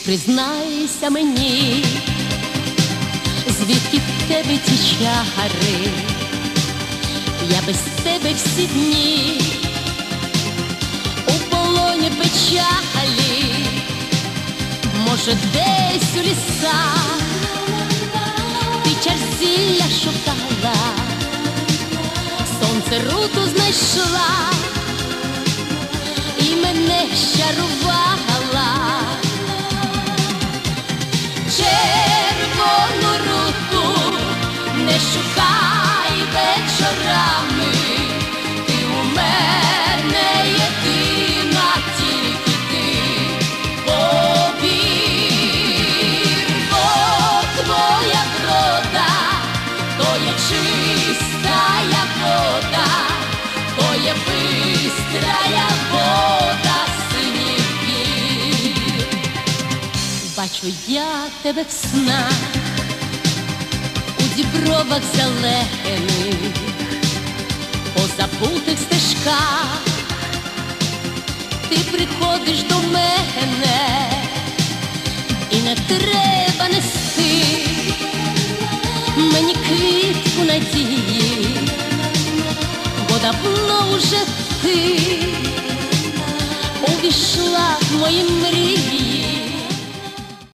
Признайся мені, звідки в тебе ті чари, я без тебе всі дні у полоні печалі, може десь у лісах ти чар зілля шукала, сонце руту знайшла і мене щарувала. Червону руту не шукай вечорами, ти у мене єдина, тільки ти. Повір, бо твоя врода, то є чистая вода, то є бистрая вода синіх гір. Бачу я тебе в снах, у дібровах зелених, по забутих стежках. Ти приходиш до мене, і не треба нести мені квітку надії, бо давно вже ти увійшла в мої мрії.